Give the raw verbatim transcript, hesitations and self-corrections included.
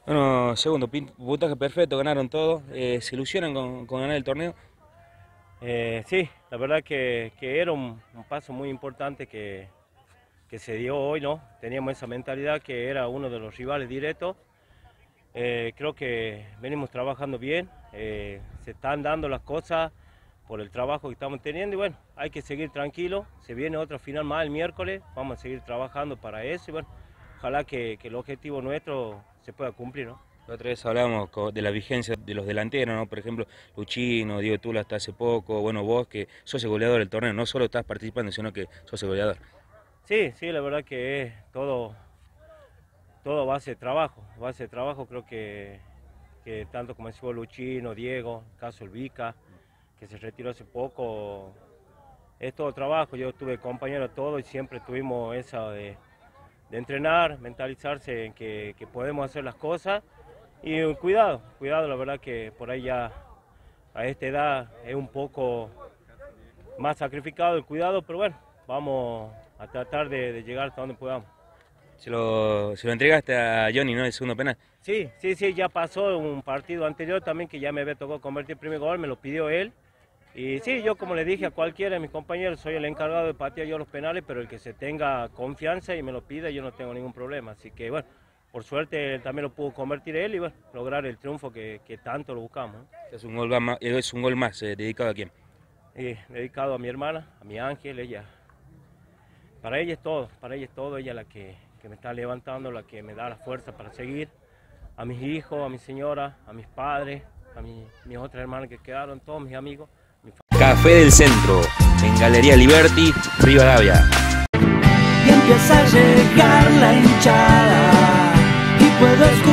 Bueno, segundo, pin- puntaje perfecto, ganaron todos. Eh, ¿se ilusionan con, con ganar el torneo? Eh, sí, la verdad que, que era un, un paso muy importante que, que se dio hoy, ¿no? Teníamos esa mentalidad que era uno de los rivales directos. Eh, creo que venimos trabajando bien, eh, se están dando las cosas por el trabajo que estamos teniendo y bueno, hay que seguir tranquilo. Se viene otra final más el miércoles, vamos a seguir trabajando para eso y bueno, ojalá que, que el objetivo nuestro se pueda cumplir, ¿no? La otra vez hablábamos co- de la vigencia de los delanteros, ¿no? Por ejemplo, Luchino, Diego Tula hasta hace poco, bueno, vos que sos el goleador del torneo, no solo estás participando, sino que sos el goleador. Sí, sí, la verdad que es todo, todo base de trabajo, base de trabajo creo que, que tanto como decía Luchino, Diego, el caso el Vica, que se retiró hace poco, es todo trabajo, yo tuve compañeros todos y siempre tuvimos esa de, de entrenar, mentalizarse en que, que podemos hacer las cosas y eh, cuidado, cuidado, la verdad que por ahí ya a esta edad es un poco más sacrificado el cuidado, pero bueno, vamos a tratar de, de llegar hasta donde podamos. Se lo, se lo entregaste a Johnny, ¿no? El segundo penal. Sí, sí, sí, ya pasó un partido anterior también que ya me había tocado convertir el primer gol, me lo pidió él. Y sí, yo como le dije a cualquiera de mis compañeros, soy el encargado de patear yo los penales, pero el que se tenga confianza y me lo pida, yo no tengo ningún problema. Así que bueno, por suerte también lo pudo convertir él y bueno, lograr el triunfo que, que tanto lo buscamos, ¿no? Es un gol más, es un gol más eh, dedicado a quién. Y dedicado a mi hermana, a mi Ángel, ella. Para ella es todo, para ella es todo, ella es la que, que me está levantando, la que me da la fuerza para seguir. A mis hijos, a mi señora, a mis padres, a mi, mis otras hermanas que quedaron, todos mis amigos. Mi Café del Centro, en Galería Liberty, Rivadavia. Y empieza a llegar la hinchada y puedo escuchar